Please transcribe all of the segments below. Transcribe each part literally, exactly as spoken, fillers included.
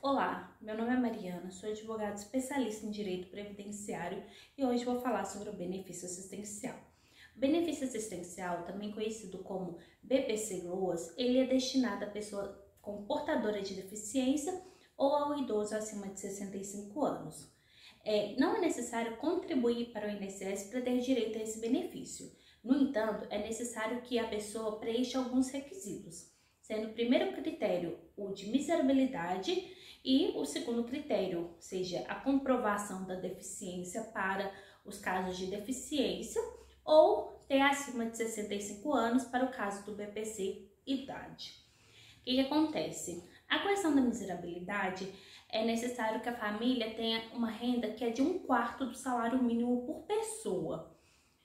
Olá, meu nome é Mariana, sou advogada especialista em direito previdenciário e hoje vou falar sobre o benefício assistencial. O benefício assistencial, também conhecido como B P C-Loas, ele é destinado à pessoa com portadora de deficiência ou ao idoso acima de sessenta e cinco anos. É, não é necessário contribuir para o I N S S para ter direito a esse benefício. No entanto, é necessário que a pessoa preencha alguns requisitos, sendo o primeiro critério o de miserabilidade e o segundo critério, ou seja, a comprovação da deficiência para os casos de deficiência ou ter acima de sessenta e cinco anos para o caso do B P C idade. O que, que acontece? A questão da miserabilidade é necessário que a família tenha uma renda que é de um quarto do salário mínimo por pessoa.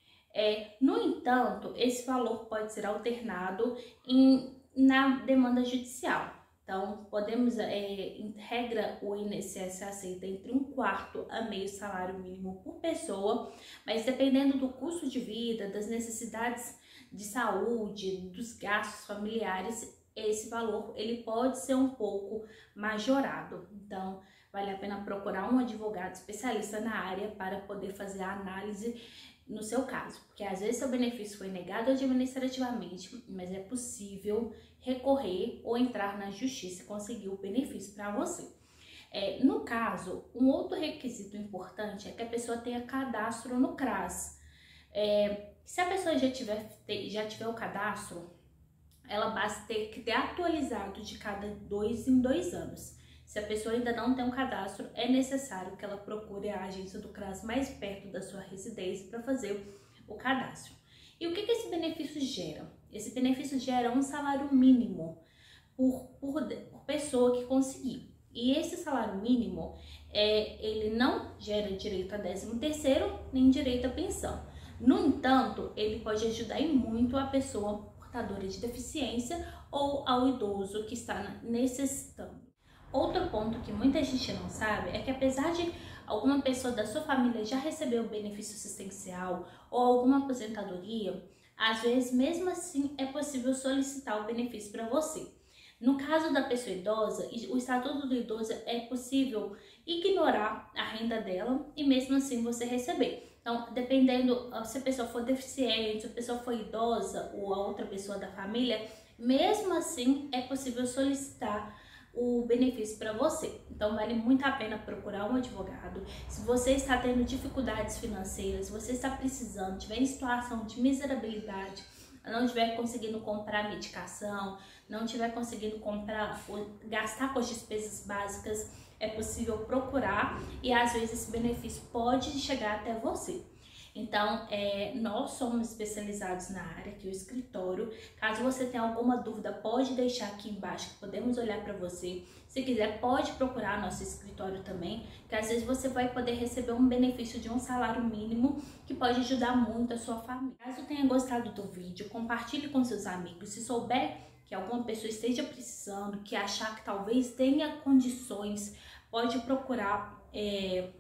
É, no entanto, esse valor pode ser alternado em, na demanda judicial. Então, podemos, é, em regra, o I N S S aceita entre um quarto a meio salário mínimo por pessoa, mas dependendo do custo de vida, das necessidades de saúde, dos gastos familiares, esse valor ele pode ser um pouco majorado. Então, vale a pena procurar um advogado especialista na área para poder fazer a análise no seu caso, porque às vezes seu benefício foi negado administrativamente, mas é possível recorrer ou entrar na justiça e conseguir o benefício para você. É, no caso, um outro requisito importante é que a pessoa tenha cadastro no CRAS. É, se a pessoa já tiver, já tiver o cadastro, ela basta ter que ter atualizado de cada dois em dois anos. Se a pessoa ainda não tem um cadastro, é necessário que ela procure a agência do CRAS mais perto da sua residência para fazer o cadastro. E o que, que esse benefício gera? Esse benefício gera um salário mínimo por, por, por pessoa que conseguir. E esse salário mínimo, é, ele não gera direito a décimo terceiro, nem direito à pensão. No entanto, ele pode ajudar em muito a pessoa portadora de deficiência ou ao idoso que está necessitando. Outro ponto que muita gente não sabe é que apesar de alguma pessoa da sua família já receber o benefício assistencial ou alguma aposentadoria, às vezes mesmo assim é possível solicitar o benefício para você. No caso da pessoa idosa, o estatuto do idoso é possível ignorar a renda dela e mesmo assim você receber. Então, dependendo se a pessoa for deficiente, se a pessoa for idosa ou a outra pessoa da família, mesmo assim é possível solicitar o benefício para você. Então vale muito a pena procurar um advogado. Se você está tendo dificuldades financeiras, se você está precisando, tiver em situação de miserabilidade, não estiver conseguindo comprar medicação, não estiver conseguindo comprar, gastar com as despesas básicas, é possível procurar e às vezes esse benefício pode chegar até você. Então, é, nós somos especializados na área, aqui o escritório. Caso você tenha alguma dúvida, pode deixar aqui embaixo que podemos olhar para você. Se quiser, pode procurar nosso escritório também, que às vezes você vai poder receber um benefício de um salário mínimo que pode ajudar muito a sua família. Caso tenha gostado do vídeo, compartilhe com seus amigos. Se souber que alguma pessoa esteja precisando, que achar que talvez tenha condições, pode procurar é,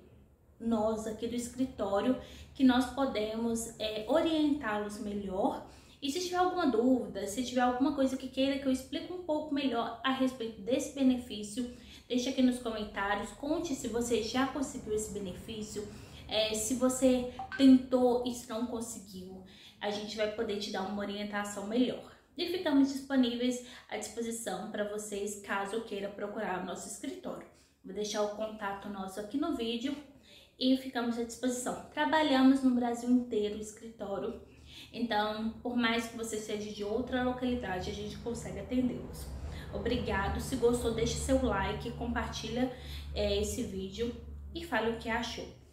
nós aqui do escritório, que nós podemos é, orientá-los melhor. E se tiver alguma dúvida, se tiver alguma coisa que queira que eu explique um pouco melhor a respeito desse benefício, deixa aqui nos comentários, conte se você já conseguiu esse benefício, é, se você tentou e se não conseguiu, a gente vai poder te dar uma orientação melhor. E ficamos disponíveis à disposição para vocês, caso queira procurar o nosso escritório. Vou deixar o contato nosso aqui no vídeo e ficamos à disposição. Trabalhamos no Brasil inteiro o escritório, então por mais que você seja de outra localidade, a gente consegue atendê-los. Obrigado, se gostou deixe seu like, compartilha é, esse vídeo e fale o que achou.